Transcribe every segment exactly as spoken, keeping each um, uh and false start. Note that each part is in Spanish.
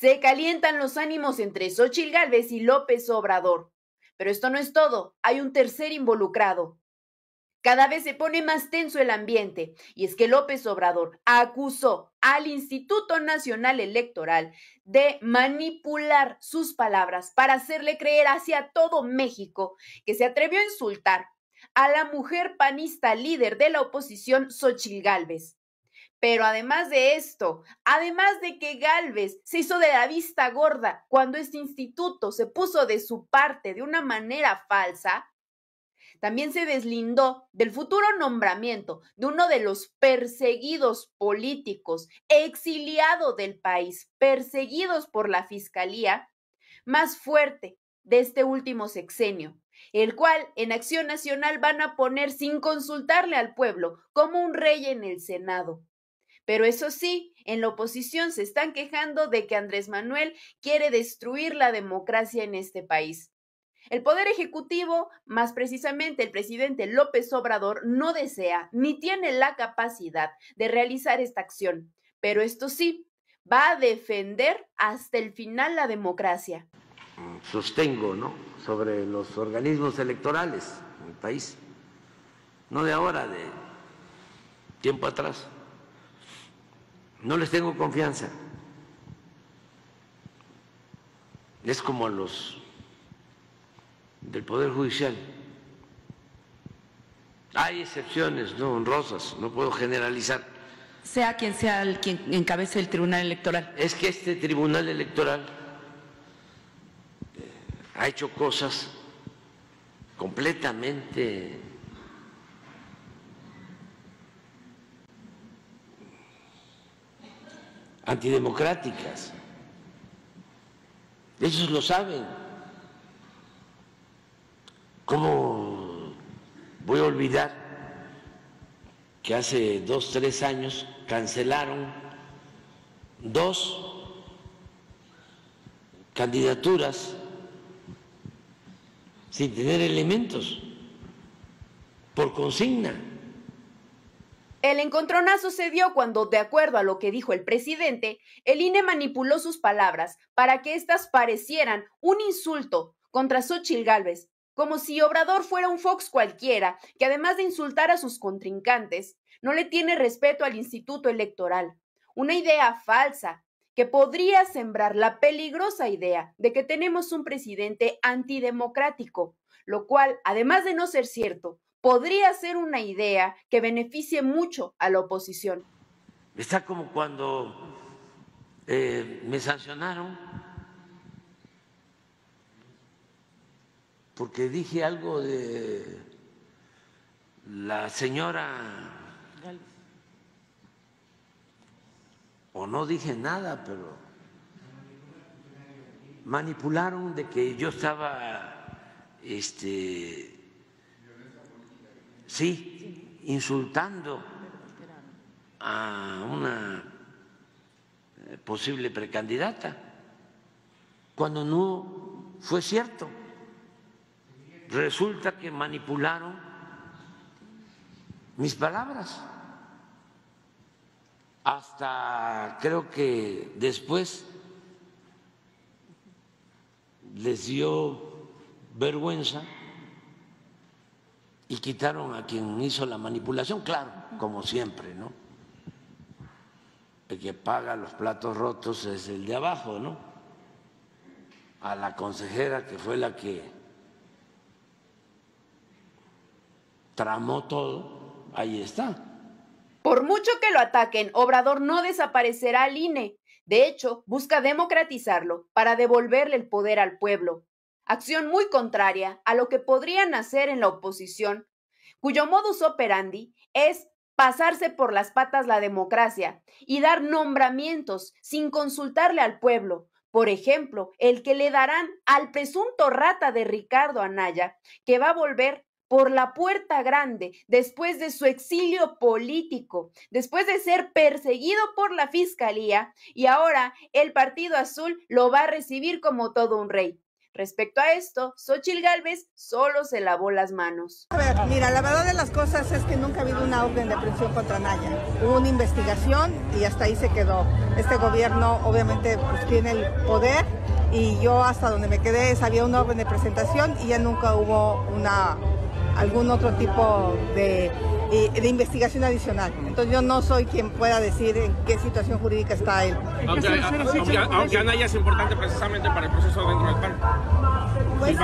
Se calientan los ánimos entre Xóchitl Gálvez y López Obrador. Pero esto no es todo, hay un tercer involucrado. Cada vez se pone más tenso el ambiente, y es que López Obrador acusó al Instituto Nacional Electoral de manipular sus palabras para hacerle creer hacia todo México que se atrevió a insultar a la mujer panista líder de la oposición, Xóchitl Gálvez. Pero además de esto, además de que Gálvez se hizo de la vista gorda cuando este instituto se puso de su parte de una manera falsa, también se deslindó del futuro nombramiento de uno de los perseguidos políticos, exiliado del país, perseguidos por la fiscalía, más fuerte de este último sexenio, el cual en Acción Nacional van a poner sin consultarle al pueblo como un rey en el Senado. Pero eso sí, en la oposición se están quejando de que Andrés Manuel quiere destruir la democracia en este país. El Poder Ejecutivo, más precisamente el presidente López Obrador, no desea ni tiene la capacidad de realizar esta acción, pero esto sí, va a defender hasta el final la democracia. Sostengo, ¿no?, sobre los organismos electorales en el país, no de ahora, de tiempo atrás. No les tengo confianza. Es como a los del Poder Judicial. Hay excepciones no honrosas, no puedo generalizar. Sea quien sea el quien encabece el Tribunal Electoral. Es que este Tribunal Electoral ha hecho cosas completamente antidemocráticas. Ellos lo saben. ¿Cómo voy a olvidar que hace dos, tres años cancelaron dos candidaturas sin tener elementos, por consigna? El encontronazo se dio cuando, de acuerdo a lo que dijo el presidente, el I N E manipuló sus palabras para que éstas parecieran un insulto contra Xóchitl Gálvez, como si Obrador fuera un Fox cualquiera, que además de insultar a sus contrincantes, no le tiene respeto al Instituto Electoral. Una idea falsa que podría sembrar la peligrosa idea de que tenemos un presidente antidemocrático, lo cual, además de no ser cierto, podría ser una idea que beneficie mucho a la oposición. Está como cuando eh, me sancionaron porque dije algo de la señora, o no dije nada, pero manipularon de que yo estaba, este, sí, insultando a una posible precandidata, cuando no fue cierto. Resulta que manipularon mis palabras. Hasta creo que después les dio vergüenza y quitaron a quien hizo la manipulación, claro, como siempre, ¿no? El que paga los platos rotos es el de abajo, ¿no? A la consejera, que fue la que tramó todo, ahí está. Por mucho que lo ataquen, Obrador no desaparecerá al I N E. De hecho, busca democratizarlo para devolverle el poder al pueblo. Acción muy contraria a lo que podrían hacer en la oposición, cuyo modus operandi es pasarse por las patas la democracia y dar nombramientos sin consultarle al pueblo. Por ejemplo, el que le darán al presunto rata de Ricardo Anaya, que va a volver por la puerta grande después de su exilio político, después de ser perseguido por la fiscalía, y ahora el Partido Azul lo va a recibir como todo un rey. Respecto a esto, Xóchitl Gálvez solo se lavó las manos. A ver, mira, la verdad de las cosas es que nunca ha habido una orden de aprehensión contra Anaya. Hubo una investigación y hasta ahí se quedó. Este gobierno obviamente pues, tiene el poder y yo hasta donde me quedé había una orden de presentación y ya nunca hubo una, algún otro tipo de, de investigación adicional. Entonces yo no soy quien pueda decir en qué situación jurídica está él. Aunque, aunque, aunque Anaya es importante precisamente para el proceso dentro del P A N. Pues,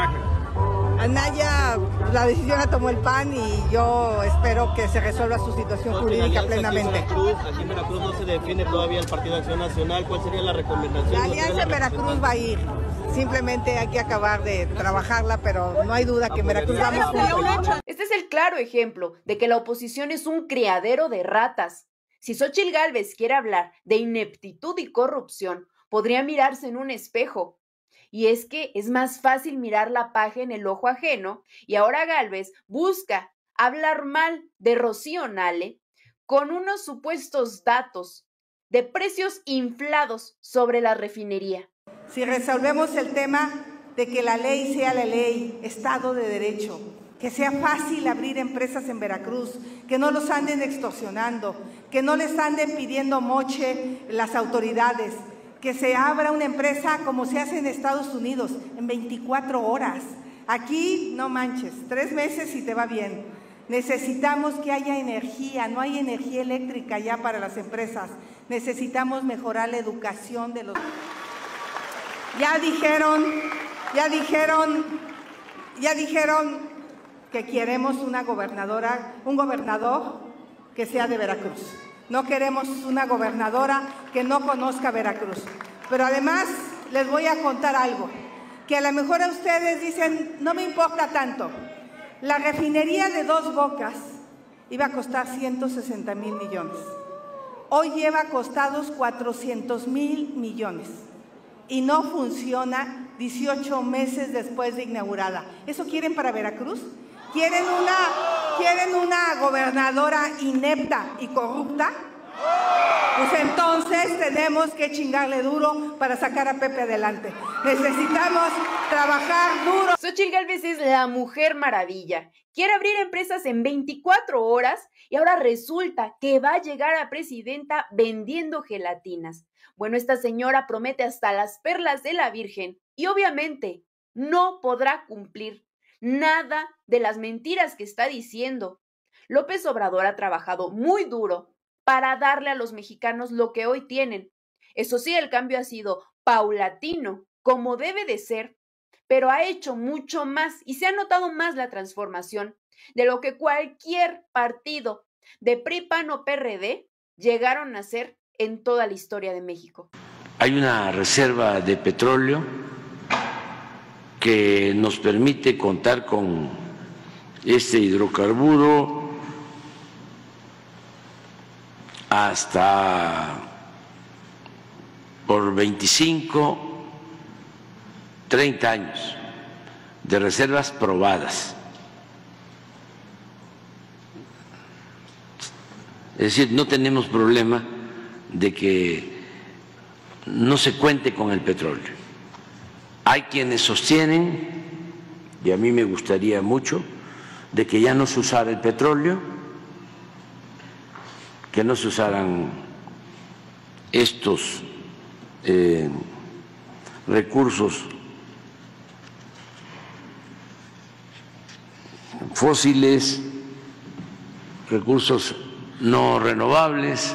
Anaya, la decisión la tomó el P A N y yo espero que se resuelva su situación jurídica plenamente. Aquí en, Veracruz, aquí en Veracruz no se define todavía el Partido Acción Nacional. ¿Cuál sería la recomendación? La alianza en Veracruz va a ir. Simplemente hay que acabar de trabajarla, pero no hay duda que en Veracruz vamos juntos. Este es el claro ejemplo de que la oposición es un criadero de ratas. Si Xóchitl Gálvez quiere hablar de ineptitud y corrupción, podría mirarse en un espejo. Y es que es más fácil mirar la paja en el ojo ajeno, y ahora Gálvez busca hablar mal de Rocío Nale con unos supuestos datos de precios inflados sobre la refinería. Si resolvemos el tema de que la ley sea la ley, Estado de Derecho, que sea fácil abrir empresas en Veracruz, que no los anden extorsionando, que no les anden pidiendo moche las autoridades, que se abra una empresa como se hace en Estados Unidos, en veinticuatro horas. Aquí, no manches, tres meses y te va bien. Necesitamos que haya energía, no hay energía eléctrica ya para las empresas. Necesitamos mejorar la educación de los... Ya dijeron, ya dijeron, ya dijeron que queremos una gobernadora, un gobernador que sea de Veracruz. No queremos una gobernadora que no conozca Veracruz. Pero además les voy a contar algo, que a lo mejor a ustedes dicen, no me importa tanto. La refinería de Dos Bocas iba a costar ciento sesenta mil millones. Hoy lleva costados cuatrocientos mil millones. Y no funciona dieciocho meses después de inaugurada. ¿Eso quieren para Veracruz? ¿Quieren una, ¿quieren una gobernadora inepta y corrupta? Pues entonces tenemos que chingarle duro para sacar a Pepe adelante. Necesitamos trabajar duro. Xóchitl Gálvez es la mujer maravilla. Quiere abrir empresas en veinticuatro horas y ahora resulta que va a llegar a presidenta vendiendo gelatinas. Bueno, esta señora promete hasta las perlas de la Virgen y obviamente no podrá cumplir nada de las mentiras que está diciendo. López Obrador ha trabajado muy duro para darle a los mexicanos lo que hoy tienen. Eso sí, el cambio ha sido paulatino, como debe de ser, pero ha hecho mucho más y se ha notado más la transformación de lo que cualquier partido de P R I, P A N o P R D llegaron a hacer en toda la historia de México. Hay una reserva de petróleo que nos permite contar con este hidrocarburo hasta por veinticinco, treinta años de reservas probadas. Es decir, no tenemos problema de que no se cuente con el petróleo. Hay quienes sostienen, y a mí me gustaría mucho, de que ya no se usara el petróleo, que no se usaran estos eh, recursos fósiles, recursos no renovables,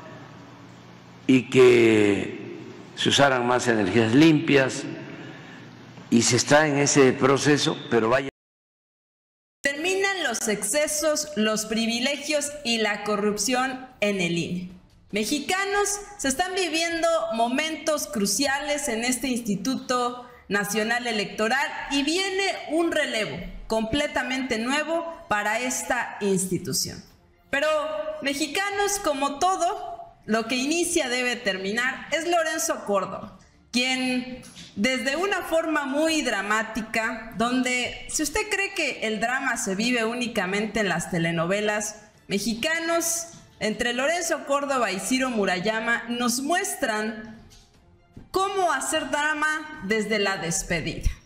y que se usaran más energías limpias, y se está en ese proceso, pero vaya. Terminan los excesos, los privilegios y la corrupción en el I N E. Mexicanos se están viviendo momentos cruciales en este Instituto Nacional Electoral y viene un relevo completamente nuevo para esta institución. Pero mexicanos, como todo, lo que inicia debe terminar. Es Lorenzo Córdoba, quien desde una forma muy dramática, donde si usted cree que el drama se vive únicamente en las telenovelas, mexicanos, entre Lorenzo Córdoba y Ciro Murayama, nos muestran cómo hacer drama desde la despedida.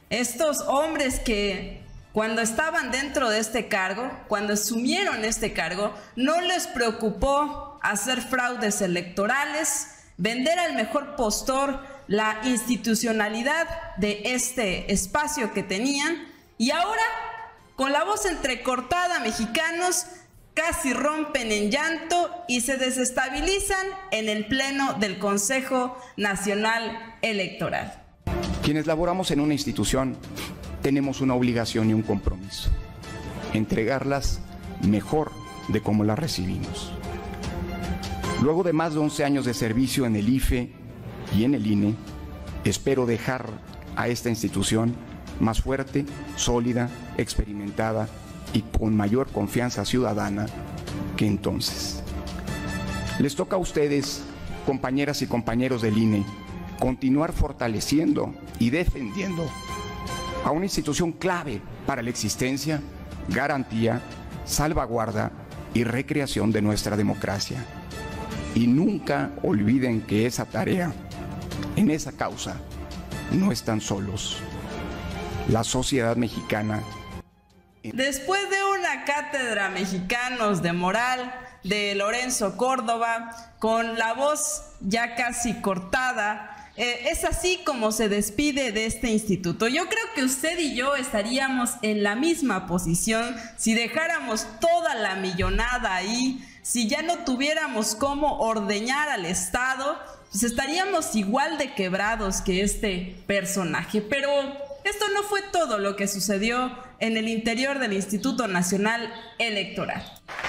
Estos hombres que cuando estaban dentro de este cargo, cuando asumieron este cargo, no les preocupó hacer fraudes electorales, vender al mejor postor la institucionalidad de este espacio que tenían, y ahora, con la voz entrecortada, mexicanos casi rompen en llanto y se desestabilizan en el pleno del Consejo Nacional Electoral. Quienes laboramos en una institución tenemos una obligación y un compromiso: entregarlas mejor de como las recibimos. Luego de más de once años de servicio en el I F E y en el I N E, espero dejar a esta institución más fuerte, sólida, experimentada y con mayor confianza ciudadana que entonces. Les toca a ustedes, compañeras y compañeros del I N E, continuar fortaleciendo y defendiendo a una institución clave para la existencia, garantía, salvaguarda y recreación de nuestra democracia. Y nunca olviden que esa tarea, en esa causa, no están solos. La sociedad mexicana. Después de una cátedra mexicanos de moral de Lorenzo Córdoba, con la voz ya casi cortada, eh, es así como se despide de este instituto. Yo creo que usted y yo estaríamos en la misma posición si dejáramos toda la millonada ahí, si ya no tuviéramos cómo ordeñar al Estado, pues estaríamos igual de quebrados que este personaje. Pero esto no fue todo lo que sucedió en el interior del Instituto Nacional Electoral.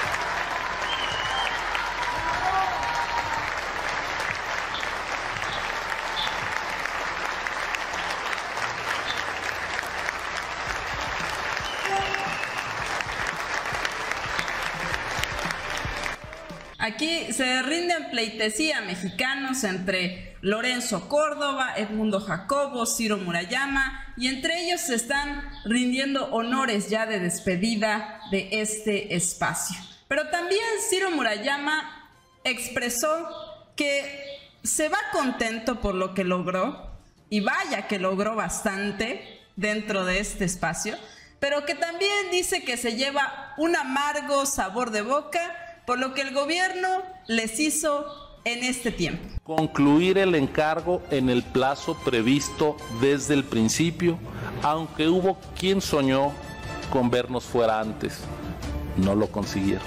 Aquí se rinden pleitesía mexicanos entre Lorenzo Córdoba, Edmundo Jacobo, Ciro Murayama, y entre ellos se están rindiendo honores ya de despedida de este espacio. Pero también Ciro Murayama expresó que se va contento por lo que logró, y vaya que logró bastante dentro de este espacio, pero que también dice que se lleva un amargo sabor de boca por lo que el gobierno les hizo en este tiempo. Concluir el encargo en el plazo previsto desde el principio, aunque hubo quien soñó con vernos fuera antes. No lo consiguieron.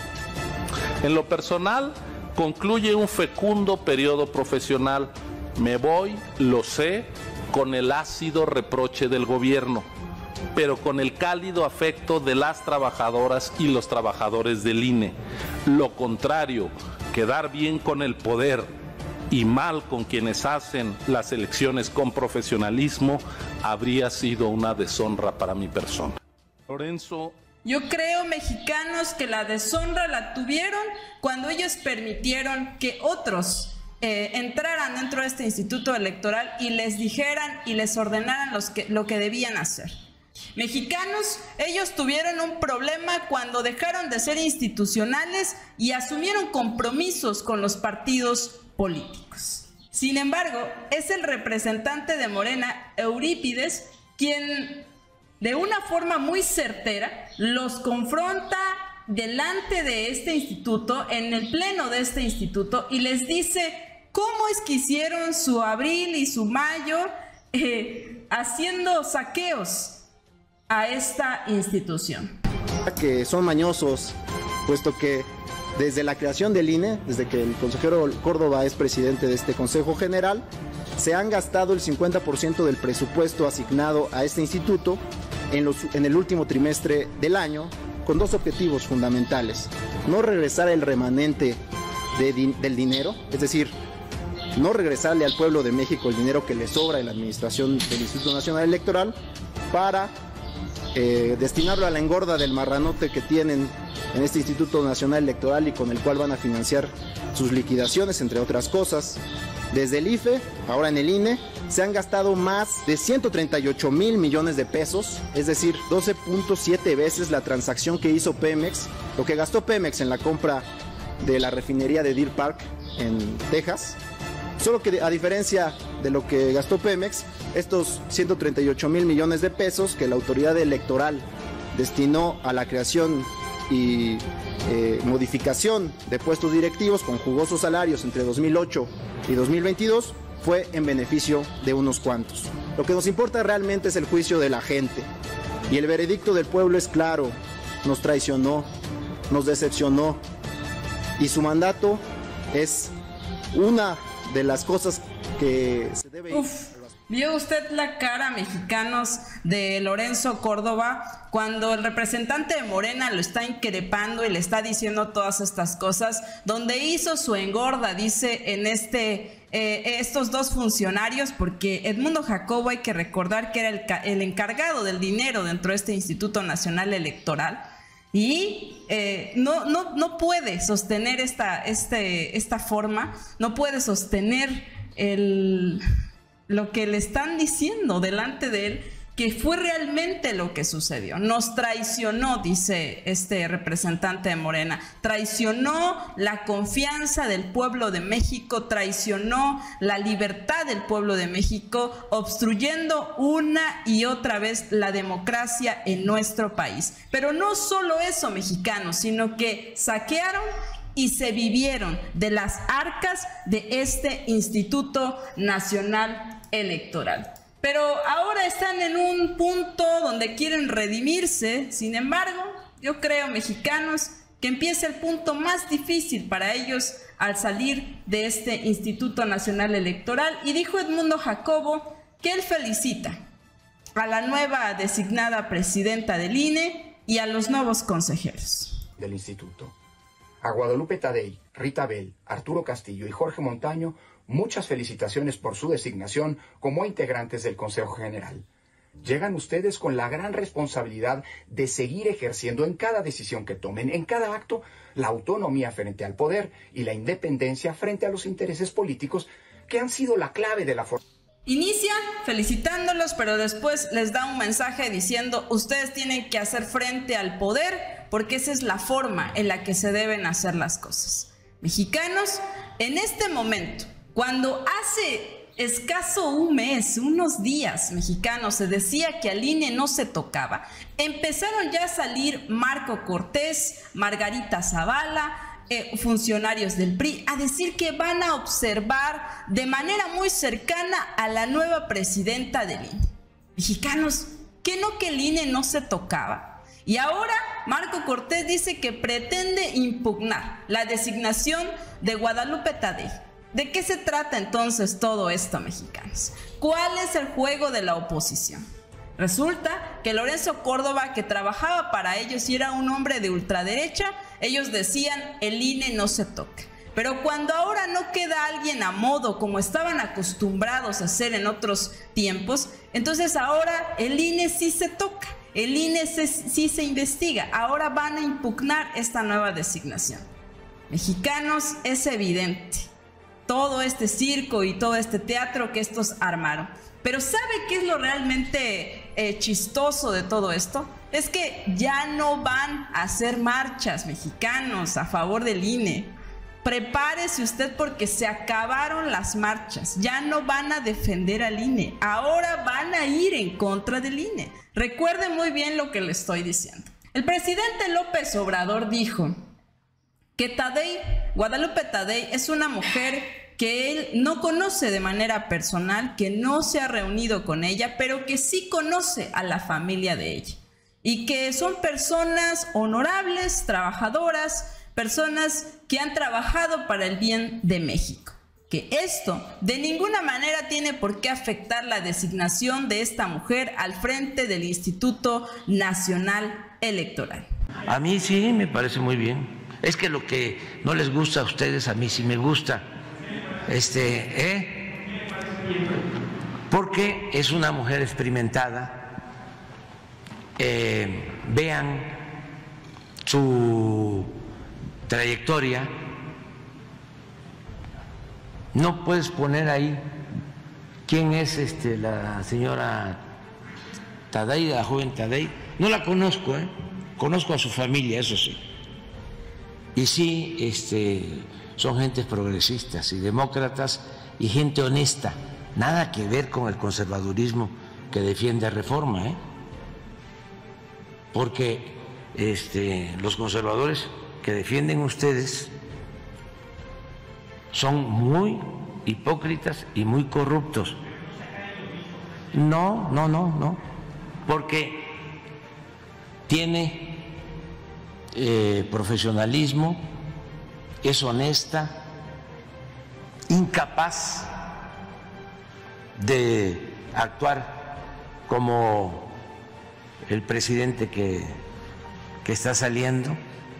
En lo personal, concluye un fecundo periodo profesional. Me voy, lo sé, con el ácido reproche del gobierno, pero con el cálido afecto de las trabajadoras y los trabajadores del I N E. Lo contrario, quedar bien con el poder y mal con quienes hacen las elecciones con profesionalismo, habría sido una deshonra para mi persona. Lorenzo. Yo creo, mexicanos, que la deshonra la tuvieron cuando ellos permitieron que otros eh, entraran dentro de este instituto electoral y les dijeran y les ordenaran los que, lo que debían hacer. Mexicanos, ellos tuvieron un problema cuando dejaron de ser institucionales y asumieron compromisos con los partidos políticos. Sin embargo, es el representante de Morena, Eurípides, quien de una forma muy certera los confronta delante de este instituto, en el pleno de este instituto, y les dice cómo es que hicieron su abril y su mayo eh, haciendo saqueos a esta institución. Que son mañosos, puesto que desde la creación del I N E, desde que el consejero Córdoba es presidente de este Consejo General, se han gastado el cincuenta por ciento del presupuesto asignado a este instituto en, los, en el último trimestre del año, con dos objetivos fundamentales: no regresar el remanente de, del dinero, es decir, no regresarle al pueblo de México el dinero que le sobra en la administración del Instituto Nacional Electoral, para Eh, destinarlo a la engorda del marranote que tienen en este Instituto Nacional Electoral y con el cual van a financiar sus liquidaciones, entre otras cosas. Desde el I F E, ahora en el I N E, se han gastado más de ciento treinta y ocho mil millones de pesos, es decir, doce punto siete veces la transacción que hizo Pemex, lo que gastó Pemex en la compra de la refinería de Deer Park en Texas. Solo que a diferencia de lo que gastó Pemex, estos ciento treinta y ocho mil millones de pesos que la autoridad electoral destinó a la creación y eh, modificación de puestos directivos con jugosos salarios entre dos mil ocho y dos mil veintidós, fue en beneficio de unos cuantos. Lo que nos importa realmente es el juicio de la gente. Y el veredicto del pueblo es claro: nos traicionó, nos decepcionó. Y su mandato es una de las cosas que se debe... Uf, ¿vio usted la cara, mexicanos, de Lorenzo Córdoba cuando el representante de Morena lo está increpando y le está diciendo todas estas cosas? Donde hizo su engorda, dice, en este... Eh, estos dos funcionarios, porque Edmundo Jacobo, hay que recordar que era el, el encargado del dinero dentro de este Instituto Nacional Electoral, y eh, no, no, no puede sostener esta, este, esta forma, no puede sostener el, lo que le están diciendo delante de él, que fue realmente lo que sucedió. Nos traicionó, dice este representante de Morena, traicionó la confianza del pueblo de México, traicionó la libertad del pueblo de México, obstruyendo una y otra vez la democracia en nuestro país. Pero no solo eso, mexicanos, sino que saquearon y se vivieron de las arcas de este Instituto Nacional Electoral. Pero ahora están en un punto donde quieren redimirse. Sin embargo, yo creo, mexicanos, que empieza el punto más difícil para ellos al salir de este Instituto Nacional Electoral. Y dijo Edmundo Jacobo que él felicita a la nueva designada presidenta del I N E y a los nuevos consejeros del instituto. A Guadalupe Tadei, Rita Bell, Arturo Castillo y Jorge Montaño, muchas felicitaciones por su designación como integrantes del Consejo General. Llegan ustedes con la gran responsabilidad de seguir ejerciendo en cada decisión que tomen, en cada acto, la autonomía frente al poder y la independencia frente a los intereses políticos que han sido la clave de la formación. Inicia felicitándolos, pero después les da un mensaje diciendo: ustedes tienen que hacer frente al poder porque esa es la forma en la que se deben hacer las cosas. Mexicanos, en este momento, cuando hace escaso un mes, unos días, mexicanos, se decía que al I N E no se tocaba, empezaron ya a salir Marco Cortés, Margarita Zavala, eh, funcionarios del P R I, a decir que van a observar de manera muy cercana a la nueva presidenta del I N E. Mexicanos, ¿qué no que el I N E no se tocaba? Y ahora Marco Cortés dice que pretende impugnar la designación de Guadalupe Tadei. ¿De qué se trata entonces todo esto, mexicanos? ¿Cuál es el juego de la oposición? Resulta que Lorenzo Córdoba, que trabajaba para ellos y era un hombre de ultraderecha, ellos decían: el I N E no se toca. Pero cuando ahora no queda alguien a modo como estaban acostumbrados a hacer en otros tiempos, entonces ahora el I N E sí se toca. El I N E se, sí se investiga. Ahora van a impugnar esta nueva designación. Mexicanos, es evidente todo este circo y todo este teatro que estos armaron. Pero ¿sabe qué es lo realmente eh, chistoso de todo esto? Es que ya no van a hacer marchas, mexicanos, a favor del I N E. Prepárese usted porque se acabaron las marchas. Ya no van a defender al I N E. Ahora van a ir en contra del I N E. Recuerde muy bien lo que le estoy diciendo. El presidente López Obrador dijo que Tadei, Guadalupe Tadei, es una mujer que él no conoce de manera personal, que no se ha reunido con ella, pero que sí conoce a la familia de ella. Y que son personas honorables, trabajadoras, personas que han trabajado para el bien de México. Que esto de ninguna manera tiene por qué afectar la designación de esta mujer al frente del Instituto Nacional Electoral. A mí sí me parece muy bien. Es que lo que no les gusta a ustedes, a mí sí me gusta. Este, ¿eh? Porque es una mujer experimentada. Eh, vean su trayectoria. No puedes poner ahí quién es este, la señora Tadei, la joven Tadei. No la conozco, ¿eh? Conozco a su familia, eso sí. Y sí, este, son gentes progresistas y demócratas y gente honesta. Nada que ver con el conservadurismo que defiende Reforma, ¿eh? Porque este, los conservadores que defienden ustedes son muy hipócritas y muy corruptos. No, no, no, no, porque tiene eh, profesionalismo, es honesta, incapaz de actuar como el presidente que, que está saliendo.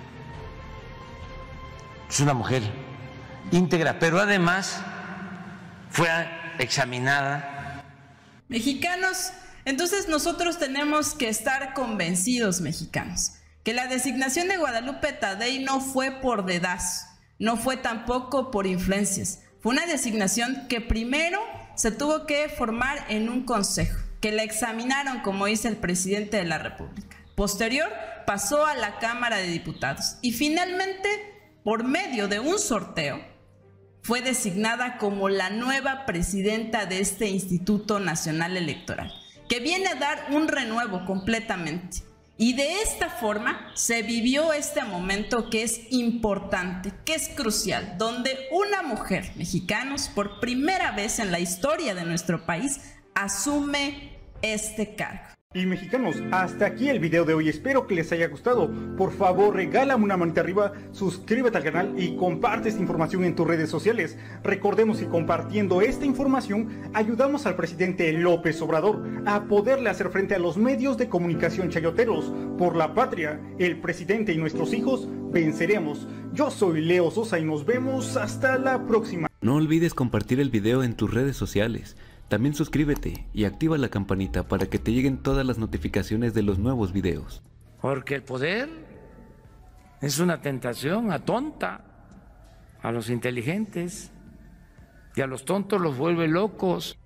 Es una mujer íntegra, pero además fue examinada. Mexicanos, entonces nosotros tenemos que estar convencidos, mexicanos, que la designación de Guadalupe Tadei no fue por dedazo, no fue tampoco por influencias. Fue una designación que primero se tuvo que formar en un consejo, que la examinaron, como dice el presidente de la República. Posterior, pasó a la Cámara de Diputados y finalmente, por medio de un sorteo, fue designada como la nueva presidenta de este Instituto Nacional Electoral, que viene a dar un renuevo completamente. Y de esta forma se vivió este momento que es importante, que es crucial, donde una mujer, mexicanos, por primera vez en la historia de nuestro país, asume este cargo. Y mexicanos, hasta aquí el video de hoy, espero que les haya gustado. Por favor, regálame una manita arriba, suscríbete al canal y comparte esta información en tus redes sociales. Recordemos que compartiendo esta información ayudamos al presidente López Obrador a poderle hacer frente a los medios de comunicación chayoteros. Por la patria, el presidente y nuestros hijos venceremos. Yo soy Leo Sosa y nos vemos hasta la próxima. No olvides compartir el video en tus redes sociales. También suscríbete y activa la campanita para que te lleguen todas las notificaciones de los nuevos videos. Porque el poder es una tentación atonta a los inteligentes y a los tontos los vuelve locos.